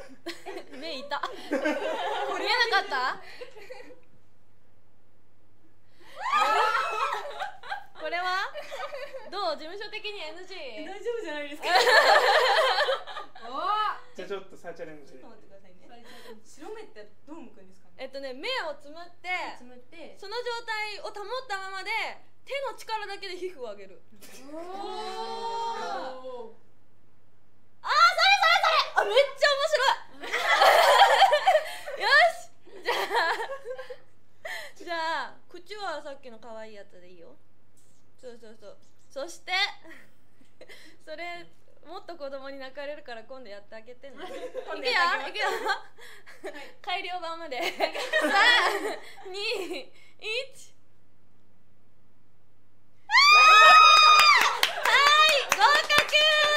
目いた見えなかったこれはどう？事務所的に NG？ 大丈夫じゃないですかじゃあちょっと再チャレンジ。 ちょっと待ってくださいね。白目ってどう向くんですかね。 目をつむってその状態を保ったままで手の力だけで皮膚を上げる。おー、あー、それあ、めっちゃ面白いよし、じゃあ口はさっきの可愛いやつでいいよ。そうそうそう。そしてそれもっと子供に泣かれるから今度やってあげてね。いくよいくよ改良版まで3、2、1。はい、合格